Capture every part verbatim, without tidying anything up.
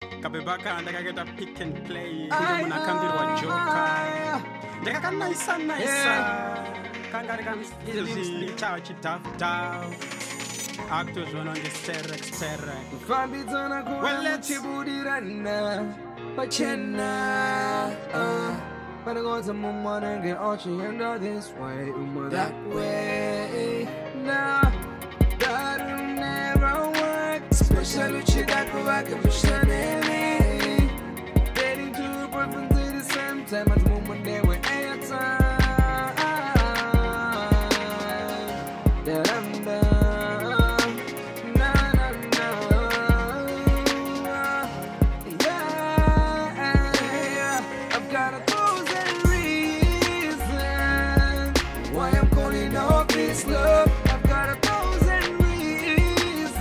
Kabebaka ndakaketa pick and play kuna kambirwa joka ndakaka nice nice kangari kamizvi chawa chitafuta akutozvona kunge sterek sterek kufambidzana kuva chibudirana pachena panagonza mumwanenge ochienda this way uma that way nah that'll never work especially chidakuvaka mushanele dating two boyfriends at the same time at the moment they were airtime that I'm done nah nah nah yeah I've got a thousand reasons why I'm calling off this love. I've got a thousand reasons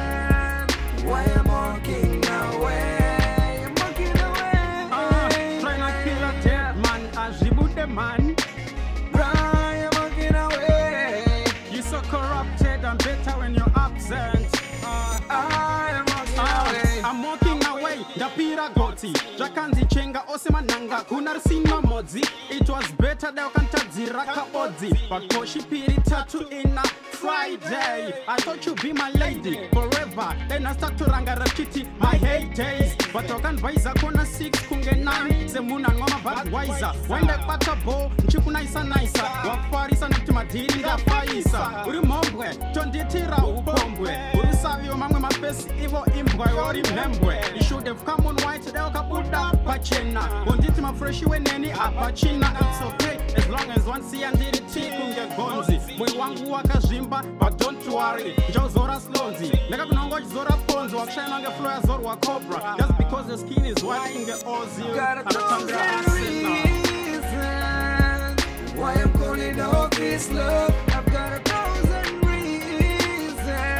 why I'm walking away. I'm walking away. uh, Try not kill a dead man as reboot the man. Right, I'm walking away. You're so corrupted and better when you're absent. uh, I am walking uh, away. I'm walking away. Ndapira goti Jakanzi chenga osema nanga kunarsima modzi. It was better than kantadzira kaodzi Pakoshi piri tatu in a Friday. I thought you'd be my lady forever. Then I start to ranga rachiti my heydays. But I can buy kona six kunge nine. Semuna ngoma bad wiser. When they pata bo nchikuna isa naisa. Wafarisa niptima diri nga faisa. Uri mombwe tonditira ubombwe. Uri savio mamwe mapesi ivo imbwe ori membwe. You should have come on white today kabuda pachena. Bonditi mafreshi weneni apachina. It's okay as long as one see and did it kunge gonzi. Mwe wangu wakazimba but don't worry. Njozora slonzi. Nega kunongo jizora ponzi. Wakshana nge flow ya zoru wa cobra. Just because the skin is white kunge ozi. Got a thousand reasons why I'm calling off this love. I've got a thousand reasons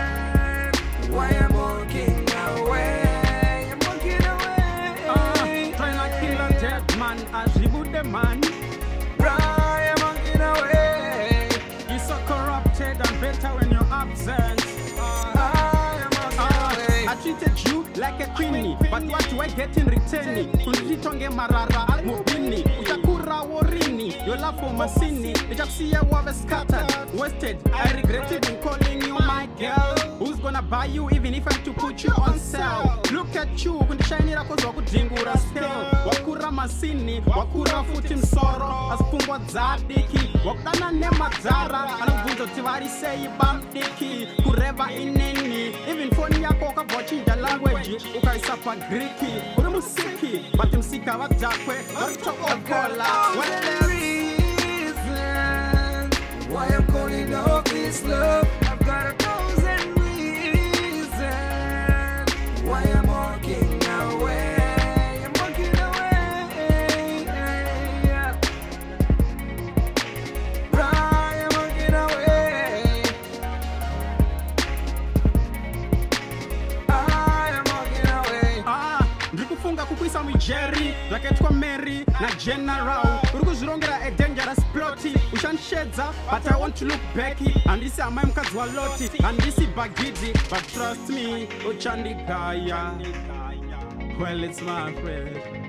why I'm walking away. I'm walking away. uh, Try not kill a dead man as reboot the man. Right, I'm walking away. You're so corrupted and better when you're absent. uh, I am walking uh, away. I treated you like a queenie, but what do I get in return? Kunditonge marara mubini utakura worini. Your love for masini ichakusiya wave scattered wasted. I regretted in calling you my girl. Who's gonna buy you even if I'm to put you on sale? Look at you kundishainira kozi wakudhingura still. Wakura masini wakura futi msoro asipungwa dzadiki wakudana nemadzara anobvunza kuti varisei bamdiki kureva ineni. Even phone yako ukabvachinja language ukaisa pagriki. Uri musiki but msika vadzakwe varikuchokokola. Reasons why I'm calling off this love. I've got a thousand reasons why I'm walking away. I'm walking away. Right, I'm walking away. I am walking away. Ah, ndikufunga kukwisa mwijeri zvakaitwa Mary na General. Uri kuzvirongera a dangerous ploti ushandishedza but I want to look back. Handisi amai mukadzi waloti handisi bagidzi but trust me uchandigaya. Well, it's my friend.